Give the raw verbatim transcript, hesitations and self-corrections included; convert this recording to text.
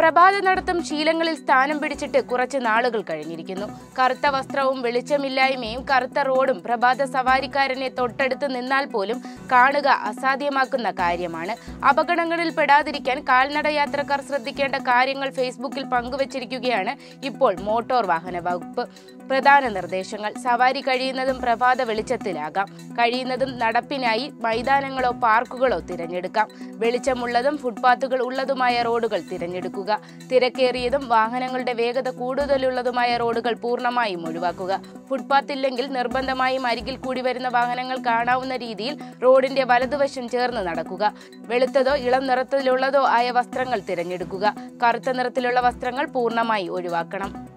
പ്രഭാത നടത്തം ശീലങ്ങളിൽ സ്ഥാനം പിടിച്ചിട്ട് കുറച്ച് നാളുകൾ കഴിഞ്ഞിരിക്കുന്നു. കറുത്ത വസ്ത്രവും വെളിച്ചമില്ലായ്മയും കറുത്ത റോഡും പ്രഭാത സവാരിക്കാരനെ തൊട്ടടുത്ത് നിന്നാൽ പോലും കാണുക അസാധ്യമാക്കുന്ന കാര്യമാണ്. അപകടങ്ങളിൽ പെടാതിരിക്കാൻ കാൽനട യാത്രക്കാർ ശ്രദ്ധിക്കേണ്ട കാര്യങ്ങൾ ഫേസ്ബുക്കിൽ പങ്കുവച്ചിരിക്കുകയാണ് ഇപ്പോൾ മോട്ടോർ വാഹന വകുപ്പ്. പ്രധാന നിർദ്ദേശങ്ങൾ: സവാരി കഴിയുന്നതും പ്രഭാത വെളിച്ചത്തിലാകാം. കഴിയുന്നതും നടപ്പിനായി മൈതാനങ്ങളോ പാർക്കുകളോ തിരഞ്ഞെടുക്കാം. വെളിച്ചമുള്ളതും ഫുട്പാത്തുകൾ ഉള്ളതുമായ റോഡുകൾ തിരഞ്ഞെടുക്കുക. തിരക്കേറിയതും വാഹനങ്ങളുടെ വേഗത കൂടുതലുള്ളതുമായ റോഡുകൾ പൂർണ്ണമായും ഒഴിവാക്കുക. ഫുട്പാത്ത് ഇല്ലെങ്കിൽ നിർബന്ധമായും അരികിൽ കൂടി വരുന്ന വാഹനങ്ങൾ കാണാവുന്ന രീതിയിൽ റോഡിന്റെ വലതുവശം ചേർന്ന് നടക്കുക. വെളുത്തതോ ഇളം നിറത്തിലുള്ളതോ ആയ വസ്ത്രങ്ങൾ തിരഞ്ഞെടുക്കുക. കറുത്ത നിറത്തിലുള്ള വസ്ത്രങ്ങൾ പൂർണ്ണമായി ഒഴിവാക്കണം.